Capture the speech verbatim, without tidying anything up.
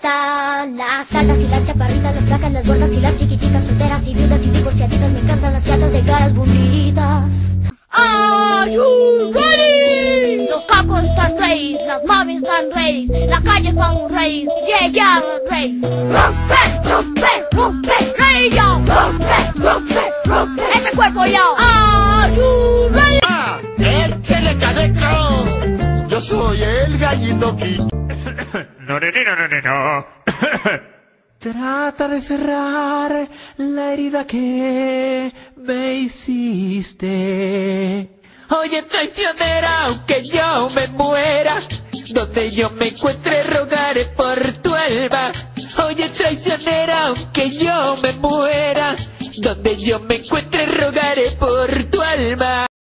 gustan las altas y las chaparritas, las flacas, las gordas y las chiquititas, solteras y viudas y divorciaditas. Me encantan las chatas de caras bonitas. Are you ready? Los cacos están ready, las mamis están ready, la calle están ready, yeah, yeah, ready. Rompe, rompe, rompe, ready yo. Rompe, rompe, rompe, este cuerpo yo. Are you ready? ¡Ah! ¡Échele cadeco! Yo soy el gallito Ki. No, no, no, no, no, no. Trata de cerrar la herida que me hiciste. Oye, traicionera, aunque yo me muera, donde yo me encuentre rogaré por tu alma. Oye, traicionera, aunque yo me muera, donde yo me encuentre rogaré por tu alma.